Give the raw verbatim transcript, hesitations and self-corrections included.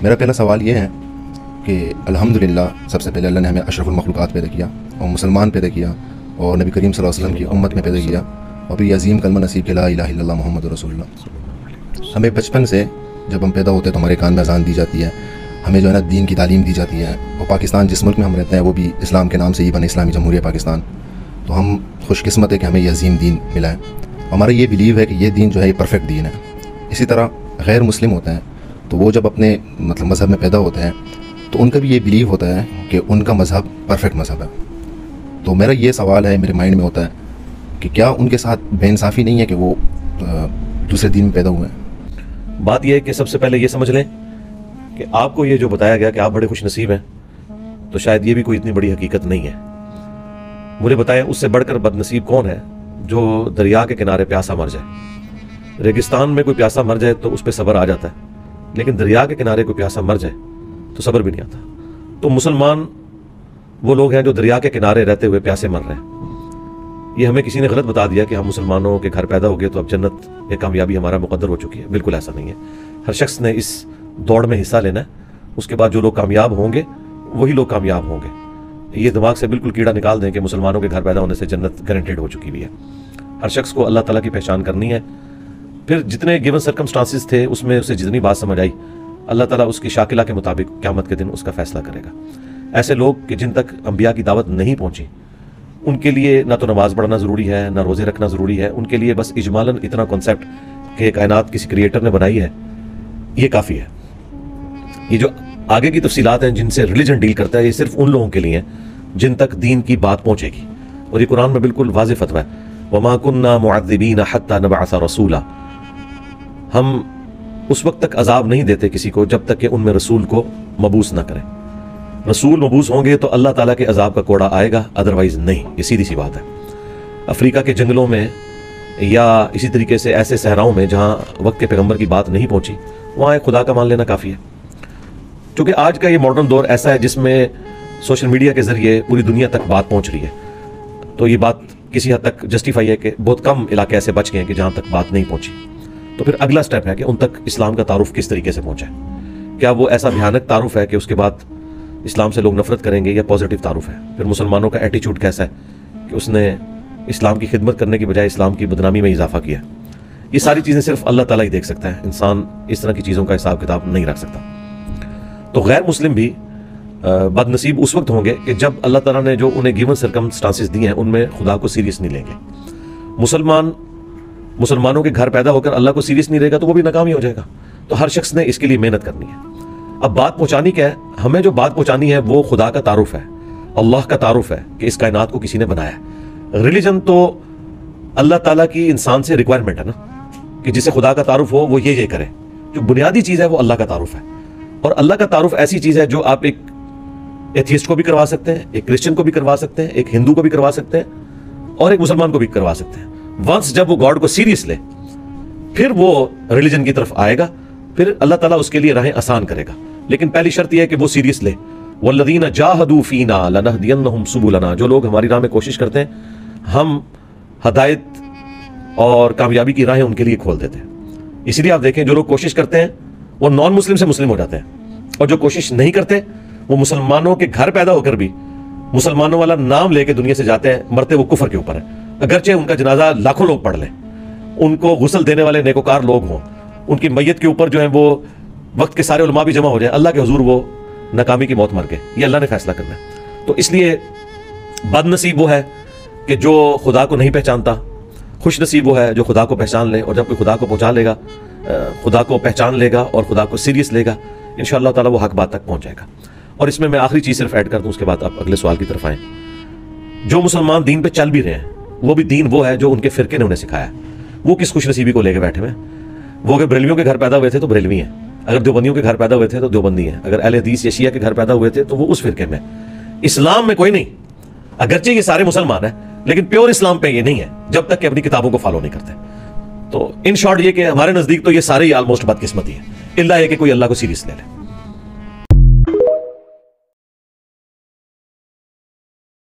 میرا پہلا سوال یہ ہے کہ الحمدللہ سب سے پہلے اللہ نے ہمیں اشرف المخلوقات پیدا کیا اور مسلمان پیدا کیا اور نبی کریم صلی اللہ علیہ وسلم کی امت میں پیدا کیا اور پھر یہ عظیم کلمہ نصیب کہ لا الہ الا اللہ محمد رسول اللہ. ہمیں بچپن سے جب ہم پیدا ہوتے ہیں تو ہمارے کان میں اذان دی جاتی ہے, ہمیں جو ہے نا دین کی تعلیم دی جاتی ہے, اور پاکستان جس ملک میں ہم رہتے ہیں وہ بھی اسلام کے نام سے ہی بنا, اسلامی جمہوریہ پاکستان. تو ہم خوش قسمت ہے کہ ہمیں یہ عظیم دین ملا ہے. ہمارا یہ بلیو ہے کہ یہ دین جو ہے یہ پرفیکٹ دین ہے. اسی طرح غیر مسلم ہوتے ہیں تو وہ جب اپنے مطلب مذہب میں پیدا ہوتے ہیں تو ان کا بھی یہ بلیو ہوتا ہے کہ ان کا مذہب پرفیکٹ مذہب ہے. تو میرا یہ سوال ہے, میرے مائنڈ میں ہوتا ہے کہ کیا ان کے ساتھ بے انصافی نہیں ہے کہ وہ دوسرے دین میں پیدا ہوئے ہیں. بات یہ ہے کہ سب سے پہلے یہ سمجھ لیں کہ آپ کو یہ جو بتایا گیا کہ آپ بڑے خوش نصیب ہیں, تو شاید یہ بھی کوئی اتنی بڑی حقیقت نہیں ہے. مجھے بتایا اس سے بڑھ کر بد نصیب کون ہے جو دریا کے کنارے پیاسا مر جائے. ریگستان میں کوئی پیاسا مر جائے تو اس پہ صبر آ جاتا ہے, لیکن دریا کے کنارے کوئی پیاسا مر جائے تو صبر بھی نہیں آتا. تو مسلمان وہ لوگ ہیں جو دریا کے کنارے رہتے ہوئے پیاسے مر رہے ہیں. یہ ہمیں کسی نے غلط بتا دیا کہ ہم مسلمانوں کے گھر پیدا ہو گئے تو اب جنت یہ کامیابی ہمارا مقدر ہو چکی ہے. بالکل ایسا نہیں ہے. ہر شخص نے اس دوڑ میں حصہ لینا ہے, اس کے بعد جو لوگ کامیاب ہوں گے وہی لوگ کامیاب ہوں گے. یہ دماغ سے بالکل کیڑا نکال دیں کہ مسلمانوں کے گھر پیدا ہونے سے جنت گارنٹیڈ ہو چکی بھی ہے. ہر شخص کو اللہ تعالیٰ کی پہچان کرنی ہے. پھر جتنے گیون سرکمسٹانسز تھے اس میں اسے جتنی بات سمجھ آئی, اللہ تعالیٰ اس کی شاکلہ کے مطابق قیامت کے دن اس کا فیصلہ کرے گا. ایسے لوگ کہ جن تک انبیاء کی دعوت نہیں پہنچی, ان کے لیے نہ تو نماز پڑھنا ضروری ہے نہ روزے رکھنا ضروری ہے. ان کے لیے بس اجمالاً اتنا کنسیپٹ کہ کائنات کسی کریٹر نے بنائی ہے یہ کافی ہے. یہ جو آگے کی تفصیلات ہیں جن سے ریلیجن ڈیل کرتا ہے, یہ صرف ان لوگوں کے لیے ہیں جن تک دین کی بات پہنچے گی. اور یہ قرآن میں بالکل واضح فتویٰ ہے, وَمَا كُنَّا مُعَذِّبِينَ حَتَّى نَبْعَثَ رَسُولًا. ہم اس وقت تک عذاب نہیں دیتے کسی کو جب تک کہ ان میں رسول کو مبعوث نہ کریں. رسول مبعوث ہوں گے تو اللہ تعالیٰ کے عذاب کا کوڑا آئے گا, ادروائز نہیں. یہ سیدھی سی بات ہے. افریقہ کے جنگلوں میں یا اسی طریقے سے ایسے صحراؤں میں جہاں وقت کے پیغمبر کی بات نہیں پہنچی, وہاں ایک خدا کا مان لینا کافی ہے. چونکہ آج کا یہ ماڈرن دور ایسا ہے جس میں سوشل میڈیا کے ذریعے پوری دنیا تک بات پہنچ رہی ہے, تو یہ بات کسی حد تک جسٹیفائی ہے کہ بہت کم علاقے ایسے بچ گئے ہیں کہ جہاں تک بات نہیں پہنچی. تو پھر اگلا سٹیپ ہے کہ ان تک اسلام کا تعارف کس طریقے سے پہنچا ہے. کیا وہ ایسا بھیانک تعارف ہے کہ اس کے بعد اسلام سے لوگ نفرت کریں گے, یا پازیٹیو تعارف ہے؟ پھر مسلمانوں کا ایٹیچیوڈ کیسا ہے کہ اس نے اسلام کی خدمت کرنے کی بجائے اسلام کی بدنامی میں اضافہ کیا. یہ ساری چیزیں صرف اللہ تعالیٰ ہی دیکھ سکتا ہے. انسان اس طرح کی چیزوں کا حساب کتاب نہیں رکھ سکتا. تو غیر مسلم بھی بد نصیب اس وقت ہوں گے کہ جب اللہ تعالیٰ نے جو انہیں گیون سرکمسٹانسز دیے ہیں ان میں خدا کو سیریس نہیں لیں گے. مسلمان مسلمانوں کے گھر پیدا ہو کر اللہ کو سیریس نہیں لے گا تو وہ بھی ناکام ہی ہو جائے گا. تو ہر شخص نے اس کے لیے محنت کرنی ہے. اب بات پہنچانی کیا ہے؟ ہمیں جو بات پہنچانی ہے وہ خدا کا تعارف ہے, اللہ کا تعارف ہے کہ اس کائنات کو کسی نے بنایا ہے. ریلیجن تو اللہ تعالیٰ کی انسان سے ریکوائرمنٹ ہے نا, کہ جسے خدا کا تعارف ہو وہ یہ یہ کرے. جو بنیادی چیز ہے وہ اللہ کا تعارف ہے. اور اللہ کا تعارف ایسی چیز ہے جو آپ ایک ایتھیسٹ کو بھی کروا سکتے ہیں, ایک کرسچن کو بھی کروا سکتے ہیں, ایک ہندو کو بھی کروا سکتے ہیں, اور ایک مسلمان کو بھی کروا سکتے ہیں. ونس جب وہ گاڈ کو سیریس لے پھر وہ ریلیجن کی طرف آئے گا, پھر اللہ تعالیٰ اس کے لیے راہیں آسان کرے گا. لیکن پہلی شرط یہ ہے کہ وہ سیریس لے. وَالَّذِينَ جَاهَدُوا فِينَا لَنَهْدِيَنَّهُمْ سُبُلَنَا. جو لوگ ہماری راہ میں کوشش کرتے ہیں ہم ہدایت اور کامیابی کی راہیں ان کے لیے کھول دیتے ہیں. اسی لیے آپ دیکھیں جو لوگ کوشش کرتے ہیں وہ نان مسلم سے مسلم ہو جاتے ہیں, اور جو کوشش نہیں کرتے وہ مسلمانوں کے گھر پیدا ہو کر بھی مسلمانوں والا نام لے کے دنیا سے جاتے ہیں, مرتے وہ کفر کے اوپر ہیں. اگرچہ ان کا جنازہ لاکھوں لوگ پڑھ لیں, ان کو غسل دینے والے نیکوکار لوگ ہوں, ان کی میت کے اوپر جو ہیں وہ وقت کے سارے علماء بھی جمع ہو جائیں, اللہ کے حضور وہ ناکامی کی موت مر گئے. یہ اللہ نے فیصلہ کرنا ہے. تو اس لیے بد نصیب وہ ہے کہ جو خدا کو نہیں پہچانتا, خوش نصیب وہ ہے جو خدا کو پہچان لے. اور جب کوئی خدا کو پہنچا لے گا, خدا کو پہچان لے گا اور خدا کو سیریس لے گا, انشاءاللہ تعالیٰ وہ حق بات تک پہنچ جائے گا. اور اس میں میں آخری چیز صرف ایڈ کر دوں, اس کے بعد آپ اگلے سوال کی طرف آئیں. جو مسلمان دین پہ چل بھی رہے ہیں وہ بھی دین وہ ہے جو ان کے فرقے نے انہیں سکھایا. وہ کس خوش نصیبی کو لے کے بیٹھے ہوئے ہیں. وہ اگر بریلویوں کے گھر پیدا ہوئے تھے تو بریلوی ہیں, اگر دیوبندیوں کے گھر پیدا ہوئے تھے تو دیوبندی ہیں, اگر اہل حدیث یا شیعہ کے گھر پیدا ہوئے تھے تو وہ اس فرقے میں. اسلام میں کوئی نہیں. اگرچہ یہ سارے مسلمان ہیں لیکن پیور اسلام پہ یہ نہیں ہے جب تک کہ اپنی کتابوں کو فالو نہیں کرتے. تو ان شارٹ یہ کہ ہمارے نزدیک تو یہ سارے ہی آلموسٹ بدقسمتی ہے, اللہ یہ کہ کوئی اللہ کو سیریس لے لے.